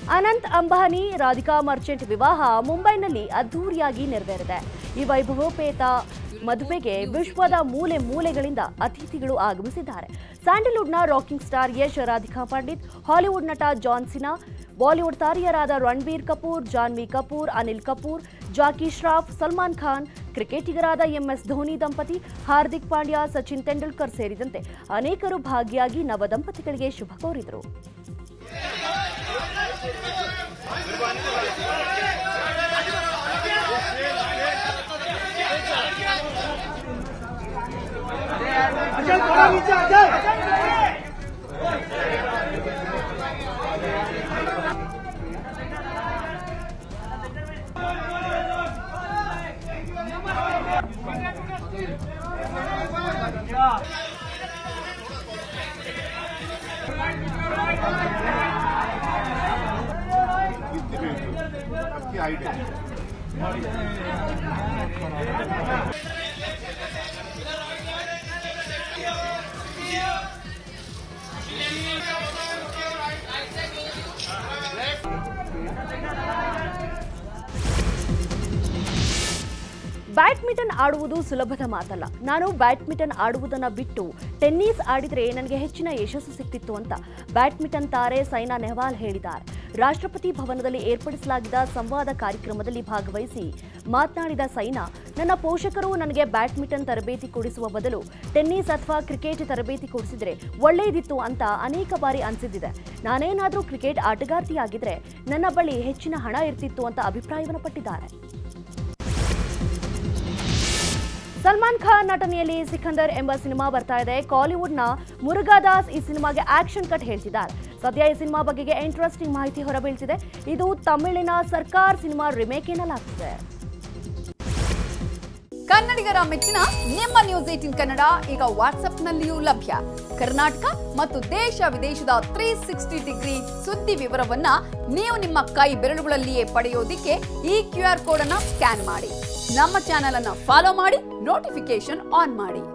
ಅನಂತ್ ಅಂಬಾನಿ ರಾಧಿಕಾ ಮರ್ಚೆಂಟ್ ವಿವಾಹ ಮುಂಬೈನಲ್ಲಿ ಅದ್ದೂರಿಯಾಗಿ ನೆರವೇರಿದೆ. ಈ ವೈಭವೋಪೇತ ಮದುವೆಗೆ ವಿಶ್ವದ ಮೂಲೆ ಮೂಲೆಗಳಿಂದ ಅತಿಥಿಗಳು ಆಗಮಿಸಿದ್ದಾರೆ. ಸ್ಯಾಂಡಲ್ವುಡ್ನ rocking star Yash, Radhika Pandit, Hollywood ನಟ ಜಾನ್ ಸಿನಾ, ಬಾಲಿವುಡ್ ತಾರೆಯರಾದ ರಣಬೀರ್ ಕಪೂರ್, ಜಾನ್ವಿ ಕಪೂರ್, ಅನಿಲ್ ಕಪೂರ್, ಜಾಕಿ ಶ್ರಾಫ್, ಸಲ್ಮಾನ್ ಖಾನ್, ಕ್ರಿಕೆಟಿಗರಾದ ಎಂಎಸ್ ಧೋನಿ ದಂಪತಿ, ಹಾರ್ದಿಕ್ ಪಾಂಡ್ಯ, ಸಚಿನ್ ತೆಂಡೂಲ್ಕರ್ ಸೇರಿದಂತೆ ಅನೇಕರು ಭಾಗಿಯಾಗಿ ನವದಂಪತಿಗಳಿಗೆ ಶುಭ ಕೋರಿದರು. ಬ್ಯಾಡ್ಮಿಂಟನ್ ಆಡುವುದು ಸುಲಭದ ಮಾತಲ್ಲ. ನಾನು ಬ್ಯಾಡ್ಮಿಂಟನ್ ಆಡುವುದನ್ನು ಬಿಟ್ಟು ಟೆನ್ನಿಸ್ ಆಡಿದ್ರೆ ನನಗೆ ಹೆಚ್ಚಿನ ಯಶಸ್ಸು ಸಿಕ್ತಿತ್ತು ಅಂತ ಬ್ಯಾಡ್ಮಿಂಟನ್ ತಾರೆ ಸೈನಾ ನೆಹ್ವಾಲ್ ಹೇಳಿದ್ದಾರೆ. ರಾಷ್ಟ್ರಪತಿ ಭವನದಲ್ಲಿ ಏರ್ಪಡಿಸಲಾಗಿದ್ದ ಸಂವಾದ ಕಾರ್ಯಕ್ರಮದಲ್ಲಿ ಭಾಗವಹಿಸಿ ಮಾತನಾಡಿದ ಸೈನಾ, ನನ್ನ ಪೋಷಕರು ನನಗೆ ಬ್ಯಾಡ್ಮಿಂಟನ್ ತರಬೇತಿ ಕೊಡಿಸುವ ಬದಲು ಟೆನ್ನಿಸ್ ಅಥವಾ ಕ್ರಿಕೆಟ್ ತರಬೇತಿ ಕೊಡಿಸಿದ್ರೆ ಒಳ್ಳೆಯದಿತ್ತು ಅಂತ ಅನೇಕ ಬಾರಿ ಅನಿಸಿದ್ದಿದೆ. ನಾನೇನಾದರೂ ಕ್ರಿಕೆಟ್ ಆಟಗಾರ್ತಿಯಾಗಿದ್ರೆ ನನ್ನ ಬಳಿ ಹೆಚ್ಚಿನ ಹಣ ಇರ್ತಿತ್ತು ಅಂತ ಅಭಿಪ್ರಾಯವನ್ನು ಪಟ್ಟಿದ್ದಾರೆ. ಸಲ್ಮಾನ್ ಖಾನ್ ನಟನೆಯಲ್ಲಿ ಸಿಕಂದರ್ ಎಂಬ ಸಿನಿಮಾ ಬರ್ತಾ ಇದೆ. ಕಾಲಿವುಡ್ನ ಮುರುಗಾದಾಸ್ ಈ ಸಿನಿಮಾಗೆ ಆಕ್ಷನ್ ಕಟ್ ಹೇಳ್ತಿದ್ದಾರೆ. ಸದ್ಯ ಈ ಸಿನಿಮಾ ಬಗೆಗೆ ಇಂಟ್ರೆಸ್ಟಿಂಗ್ ಮಾಹಿತಿ ಹೊರಬೀಳ್ತಿದೆ. ಇದು ತಮಿಳಿನ ಸರ್ಕಾರ್ ಸಿನಿಮಾ ರಿಮೇಕ್ ಎನ್ನಲಾಗ್ತಿದೆ. ಕನ್ನಡಿಗರ ಮೆಚ್ಚಿನ ನಿಮ್ಮ ನ್ಯೂಸ್ 18 ಕನ್ನಡ ಈಗ ವಾಟ್ಸ್ಆಪ್ನಲ್ಲಿಯೂ ಲಭ್ಯ. ಕರ್ನಾಟಕ ಮತ್ತು ದೇಶ ವಿದೇಶದ 360 ಡಿಗ್ರಿ ಸುದ್ದಿ ವಿವರವನ್ನ ನೀವು ನಿಮ್ಮ ಕೈ ಬೆರಳುಗಳಲ್ಲಿಯೇ ಪಡೆಯೋದಿಕ್ಕೆ ಈ QR ಕೋಡ್ ಅನ್ನು ಸ್ಕ್ಯಾನ್ ಮಾಡಿ. ನಮ್ಮ ಚಾನೆಲ್ ಅನ್ನು ಫಾಲೋ ಮಾಡಿ, ನೋಟಿಫಿಕೇಶನ್ ಆನ್ ಮಾಡಿ.